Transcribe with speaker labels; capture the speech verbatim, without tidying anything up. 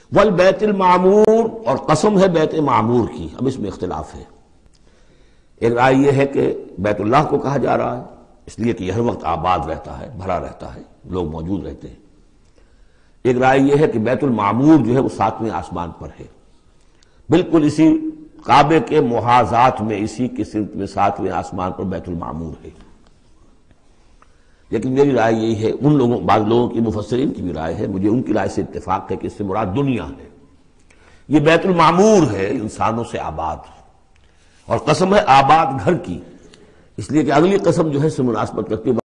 Speaker 1: वल बैतुल मामूर, और कसम है बैत मामूर की। अब इसमें इख्तिलाफ है। एक राय यह है कि बैतुल्लाह को कहा जा रहा है इसलिए कि हर वक्त आबाद रहता है, भरा रहता है, लोग मौजूद रहते हैं। एक राय यह है कि बैतुल मामूर जो है वो सातवें आसमान पर है, बिल्कुल इसी काबे के मुहाजात में, इसी की सिमत में सातवें आसमान पर बैतुल मामूर है। लेकिन मेरी राय यही है, उन लोगों बाद लोगों की मुफस्सिरीन की भी राय है, मुझे उनकी राय से इत्तेफाक है कि इससे मुराद दुनिया है। ये बैतुल मामूर है इंसानों से आबाद, और कसम है आबाद घर की, इसलिए कि अगली कसम जो है से मुनासबत रखती है।